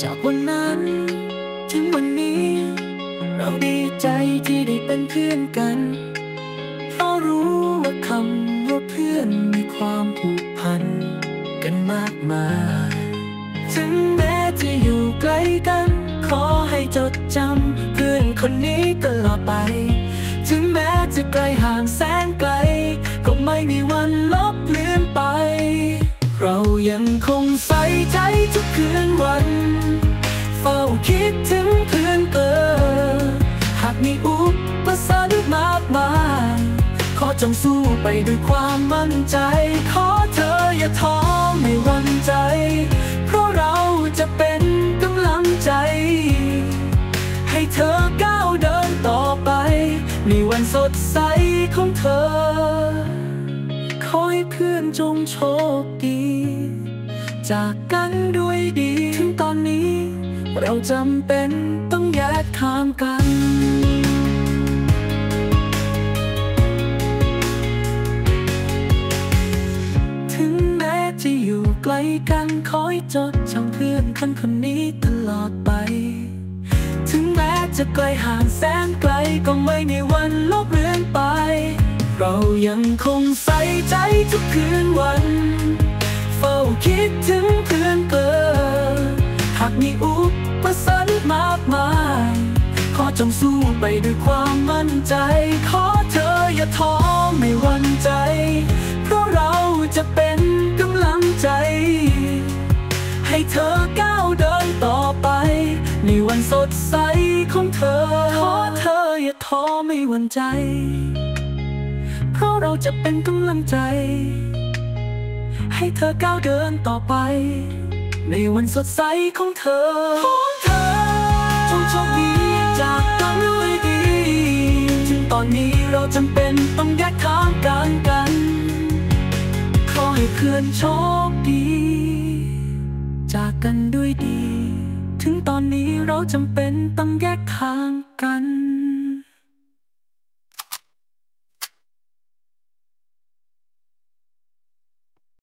จากวันนั้นถึงวันนี้เราดีใจที่ได้เป็นเพื่อนกันเพราะรู้ว่าคำว่าเพื่อนมีความผูกพันกันมากมายถึงแม้จะอยู่ไกลกันขอให้จดจำเพื่อนคนนี้ตลอดไปถึงแม้จะไกลห่างแสนไกลก็ไม่มีวันลบเลือนไปเรายังคงใส่ใจทุกคืนวันเฝ้าคิดถึงเพื่อนหากมีอุปสรรคมากมายขอจงสู้ไปด้วยความมั่นใจขอเธออย่าท้อไม่หวั่นใจเพราะเราจะเป็นกำลังใจให้เธอก้าวเดินต่อไปในวันสดใสของเธอขอให้เพื่อนจงโชคดีจากกันด้วยดีถึงตอนนี้เราจำเป็นต้องแยกทางกันถึงแม้จะอยู่ไกลกันขอให้จดจำเพื่อนคนนี้ตลอดไปถึงแม้จะไกลห่างแสนไกลก็ไม่มีวันลบเลือนไปเรายังคงใส่ใจทุกคืนวันเฝ้าคิดถึงเพื่อนหากมีอุปสรรคมากมายขอจงสู้ไปด้วยความมั่นใจขอเธออย่าท้อไม่หวั่นใจเพราะเราจะเป็นกำลังใจให้เธอก้าวเดินต่อไปในวันสดใสของเธอขอเธออย่าท้อไม่หวั่นใจเพราะเราจะเป็นกำลังใจให้เธอก้าวเดินต่อไปในวันสดใสของเธอจงโชคดีจากกันด้วยดีถึงตอนนี้เราจำเป็นต้องแยกทางกันขอให้เพื่อนโชคดีจากกันด้วยดีถึงตอนนี้เราจำเป็นต้องแยกทางกัน